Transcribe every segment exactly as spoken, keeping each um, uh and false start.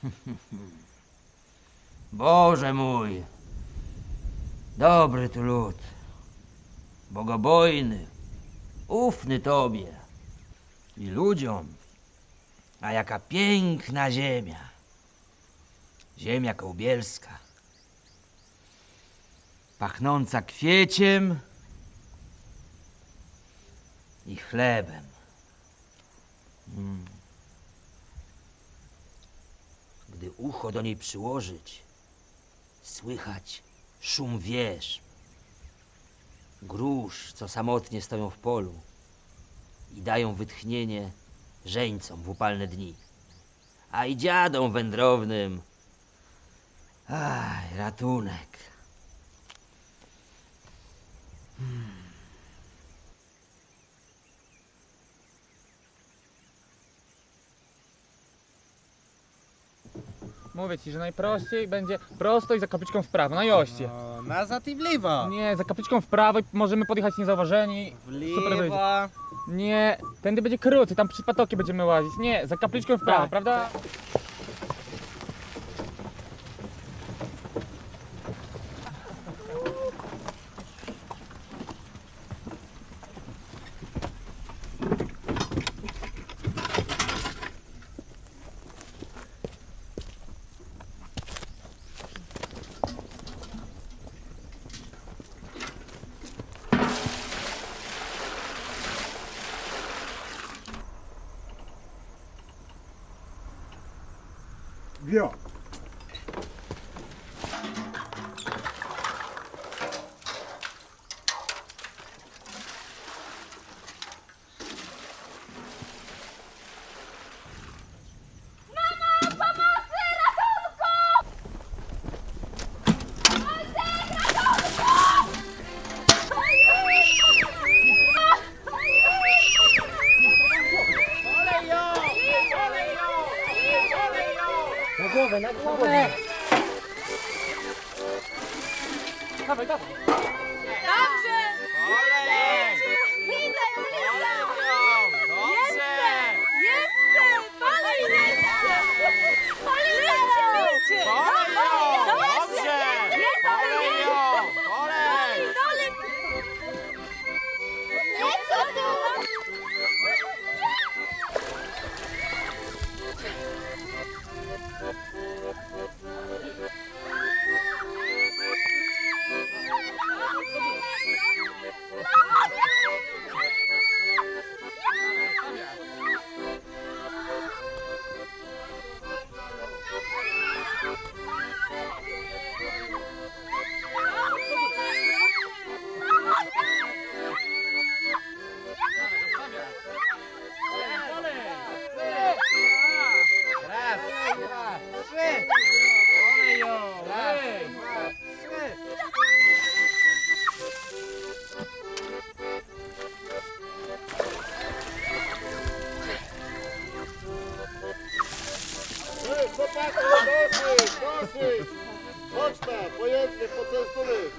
Boże mój, dobry tu lud, bogobojny, ufny Tobie i ludziom, a jaka piękna ziemia, ziemia kołbielska, pachnąca kwieciem i chlebem. Mm. Gdy ucho do niej przyłożyć, słychać szum wież, grusz, co samotnie stoją w polu i dają wytchnienie żeńcom w upalne dni, a i dziadom wędrownym, aj, ratunek. Hmm. Mówię ci, że najprościej będzie prosto i za kapliczką w prawo, na joście. No, nazad i w lewo. Nie, za kapliczką w prawo i możemy podjechać niezauważeni. W Super lewo. będzie. Nie, tędy będzie krócej, tam przy patoki będziemy łazić. Nie, za kapliczką w prawo, Tak. prawda? Wio. Na głowę, na głowę. Dawaj, dawaj. Dobrze! Idę, Julita! Jestem! Jestem! Dalej jestem! Polejcie! Dobrze! Dalej! Dalej! Nie, co tu? Raz, dwa, trzy. Olejo. Raz, dwa, trzy. Ej, chłopaki, dosyć, dosyć. Chodź tam, pojedźmy, poczęstunek.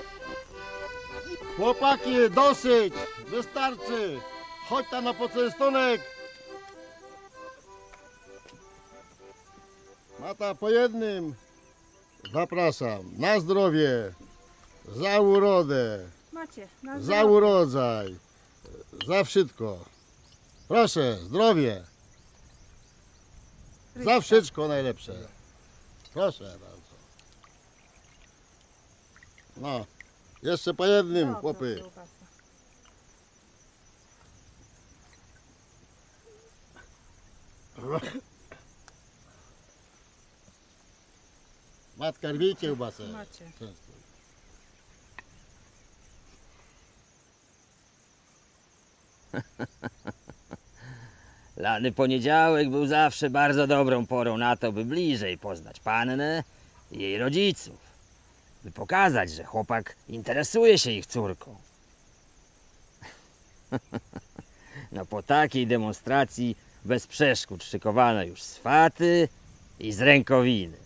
Chłopaki, dosyć, wystarczy. Chodź tam na poczęstunek. Mata, po jednym. Zapraszam, na zdrowie, za urodę, Macie, na za urodzaj, za wszystko. Proszę, zdrowie. Za wszystko najlepsze. Proszę bardzo. No, jeszcze po jednym, chłopy. Matka, rwij kiełbasę. Macie. Lany poniedziałek był zawsze bardzo dobrą porą na to, by bliżej poznać pannę i jej rodziców. By pokazać, że chłopak interesuje się ich córką. No po takiej demonstracji bez przeszkód szykowano już swaty i z rękowiny.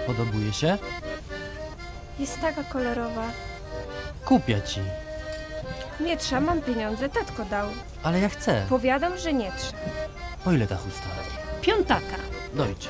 Podobuje się? Jest taka kolorowa. Kupię ci. Nie trzeba, mam pieniądze, tatko dał. Ale ja chcę. Powiadam, że nie trzeba. Po ile ta chusta? Piątaka. Dojdź.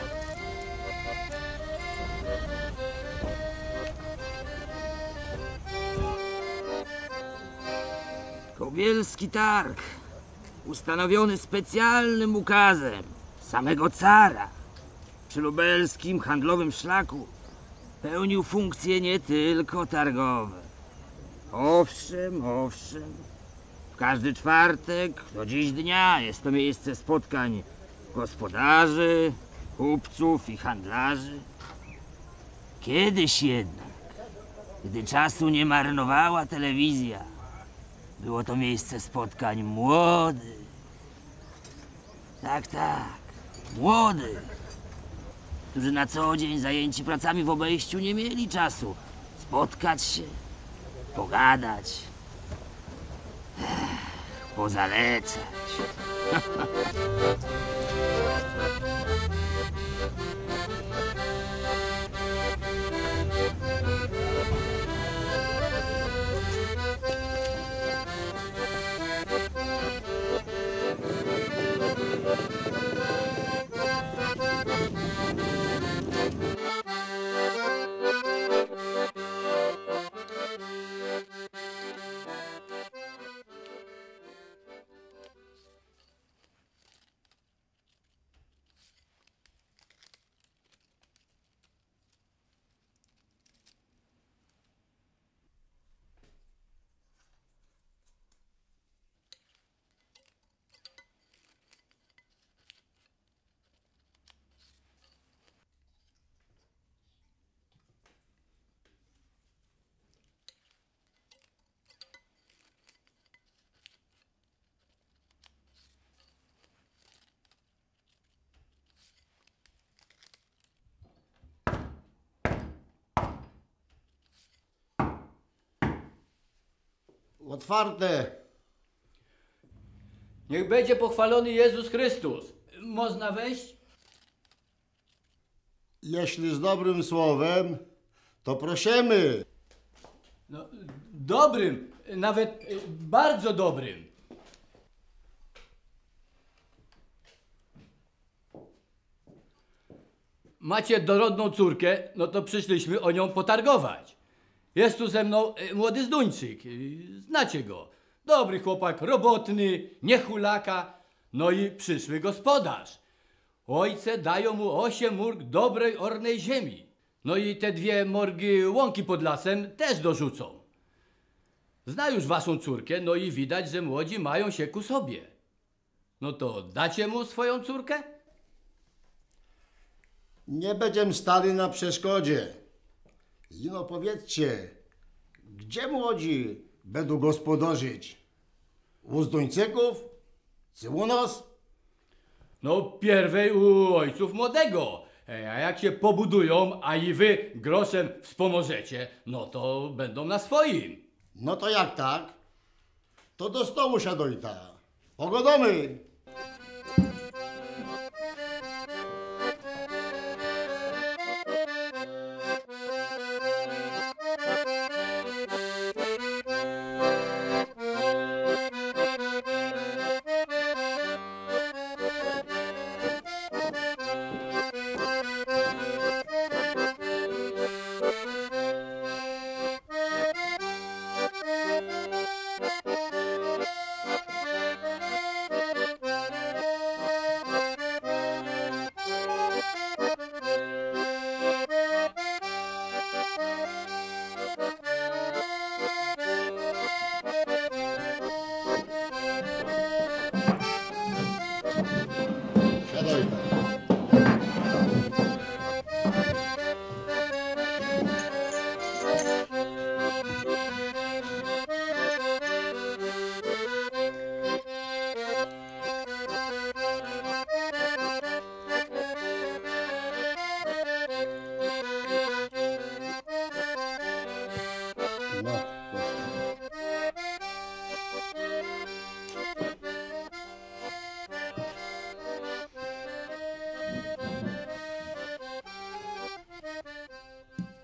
Kobielski targ, ustanowiony specjalnym ukazem samego cara przy lubelskim handlowym szlaku, pełnił funkcje nie tylko targowe. Owszem, owszem, w każdy czwartek do dziś dnia jest to miejsce spotkań gospodarzy, kupców i handlarzy. Kiedyś jednak, gdy czasu nie marnowała telewizja, było to miejsce spotkań młodych. Tak, tak, młodych, którzy na co dzień zajęci pracami w obejściu nie mieli czasu spotkać się, pogadać, ech, pozalecać. Otwarte. Niech będzie pochwalony Jezus Chrystus. Można wejść? Jeśli z dobrym słowem, to prosimy. No, dobrym, nawet y, bardzo dobrym. Macie dorodną córkę, no to przyszliśmy o nią potargować. Jest tu ze mną y, młody Zduńczyk, y, znacie go. Dobry chłopak, robotny, nie hulaka, no i przyszły gospodarz. Ojce dają mu osiem mórg dobrej ornej ziemi. No i te dwie morgi łąki pod lasem też dorzucą. Zna już waszą córkę, no i widać, że młodzi mają się ku sobie. No to dacie mu swoją córkę? Nie będziemy stali na przeszkodzie. Ino powiedzcie, gdzie młodzi będą gospodarzyć? U Zduńczyków? Czy u nas? No pierwej u ojców młodego. E, A jak się pobudują, a i wy groszem wspomożecie, no to będą na swoim. No to jak tak? To do stołu siadojta. Pogodomy.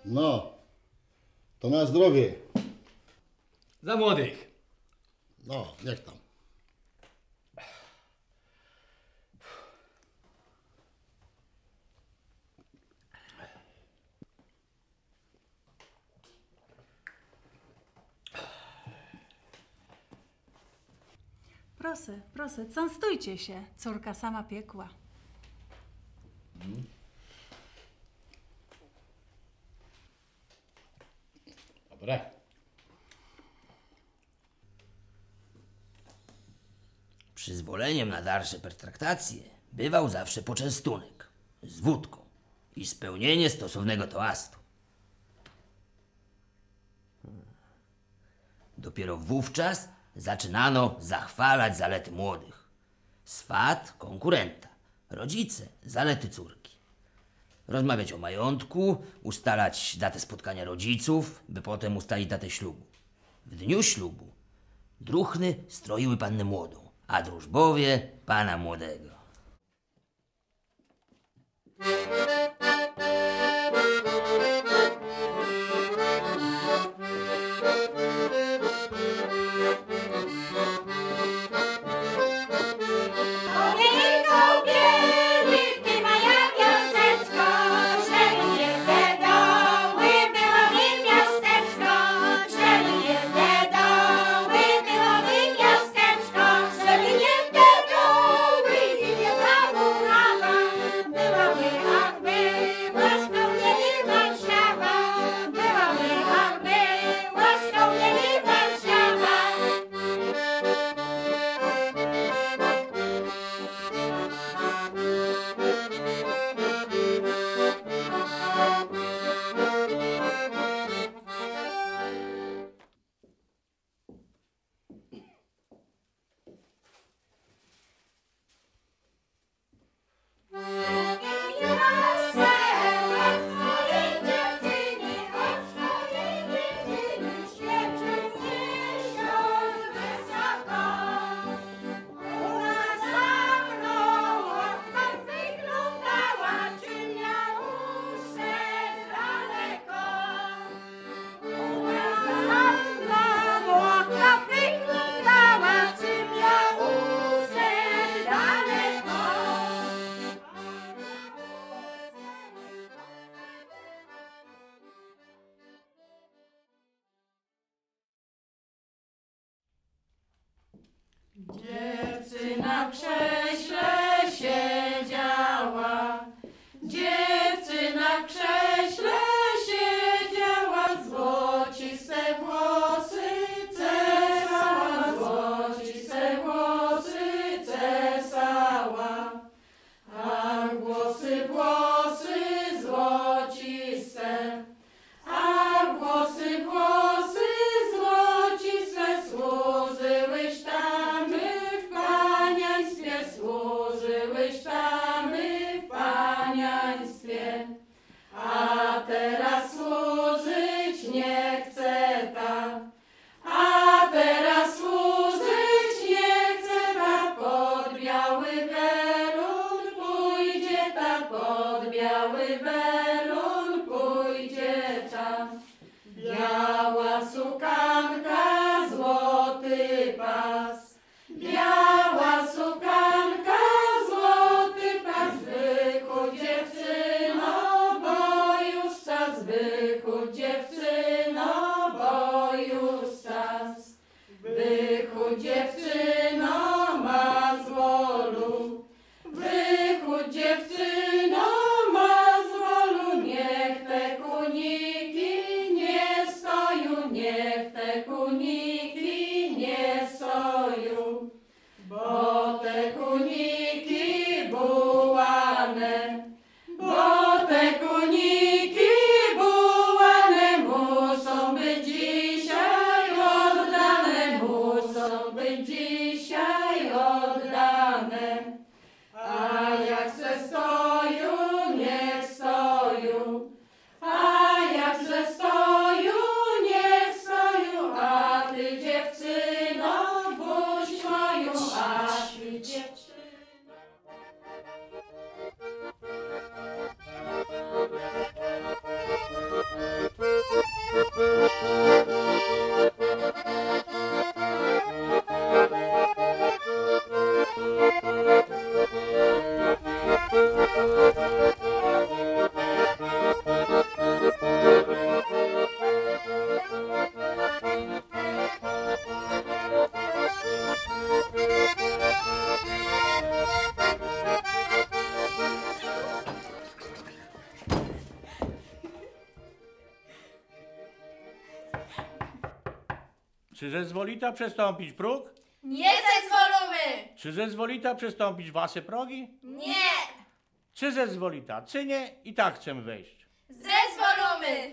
No, to na zdrowie. Za młodych. No, niech tam. Proszę, proszę, częstujcie się. Córka sama piekła. Dobre. Przyzwoleniem na dalsze pertraktacje bywał zawsze poczęstunek z wódką i spełnienie stosownego toastu. Dopiero wówczas zaczynano zachwalać zalety młodych. Swat konkurenta, rodzice zalety córki. Rozmawiać o majątku, ustalać datę spotkania rodziców, by potem ustalić datę ślubu. W dniu ślubu druchny stroiły pannę młodą, a drużbowie pana młodego. Dziewczyna w krześle siedziała, dziewczyna w krześle siedziała, złociste włosy czesała, złociste włosy czesała, a włosy, włosy złociste, a włosy, włosy złociste służyłyś tam w paniaństwie, służyłyś tam w paniaństwie, a teraz służyć nie chce ta, a teraz służyć nie chce ta, pod biały welon pójdzie ta, pod biały welon pójdzie ta. Biała sukanka, złoty pas, biała sukanka, złoty pas, wychódź dziewczyno, bo już czas, wychódź dziewczyno, bo już czas, wychódź dziewczyno, ma zwolu, wychódź dziewczyno, ma zwolu. Czy zezwolita przestąpić próg? Nie zezwolimy! Czy zezwolita przestąpić wasze progi? Nie! Czy zezwolita? Czy nie? I tak chcę wejść. Zezwolimy!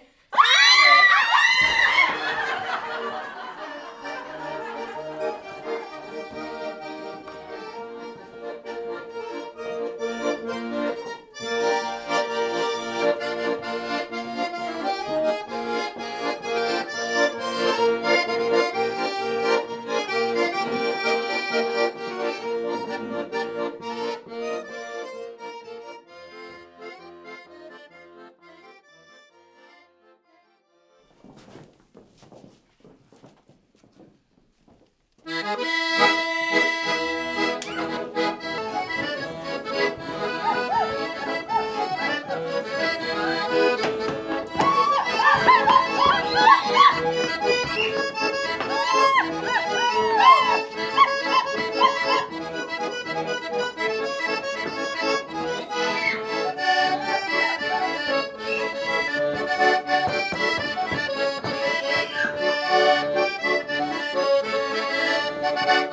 Thank you.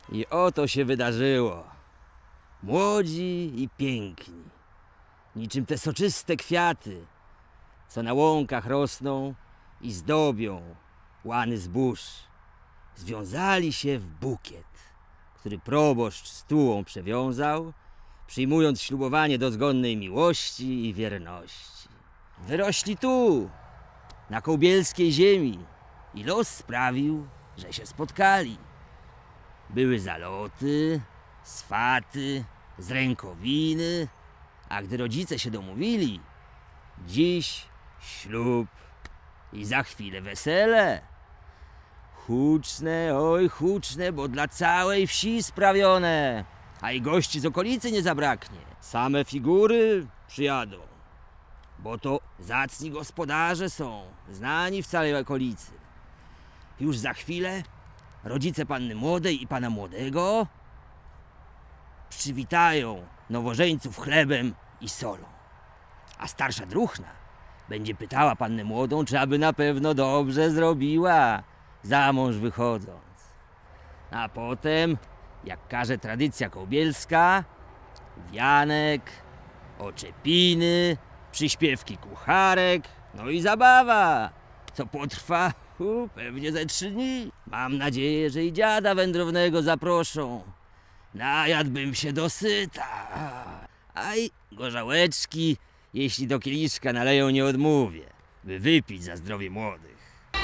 I oto się wydarzyło. Młodzi i piękni, niczym te soczyste kwiaty, co na łąkach rosną i zdobią łany zbóż, związali się w bukiet, który proboszcz stułą przewiązał, przyjmując ślubowanie dozgonnej miłości i wierności. Wyrośli tu, na kołbielskiej ziemi, i los sprawił, że się spotkali. Były zaloty, swaty, zrękowiny, a gdy rodzice się domówili, dziś ślub i za chwilę wesele. Huczne, oj huczne, bo dla całej wsi sprawione, a i gości z okolicy nie zabraknie. Same figury przyjadą, bo to zacni gospodarze są, znani w całej okolicy. Już za chwilę rodzice panny młodej i pana młodego przywitają nowożeńców chlebem i solą. A starsza druchna będzie pytała pannę młodą, czy aby na pewno dobrze zrobiła, za mąż wychodząc. A potem, jak każe tradycja kołbielska, wianek, oczepiny, przyśpiewki kucharek, no i zabawa, co potrwa u, pewnie ze trzy dni. Mam nadzieję, że i dziada wędrownego zaproszą. Najadłbym się dosyta. A i gorzałeczki, jeśli do kieliszka naleją, nie odmówię, by wypić za zdrowie młodych.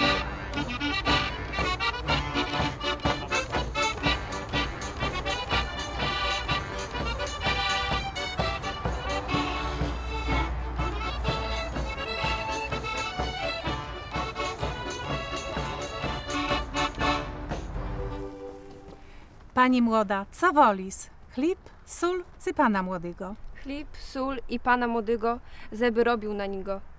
Pani młoda, co wolis? Chleb, sól czy pana młodego? Chleb, sól i pana młodego, zeby robił na niego.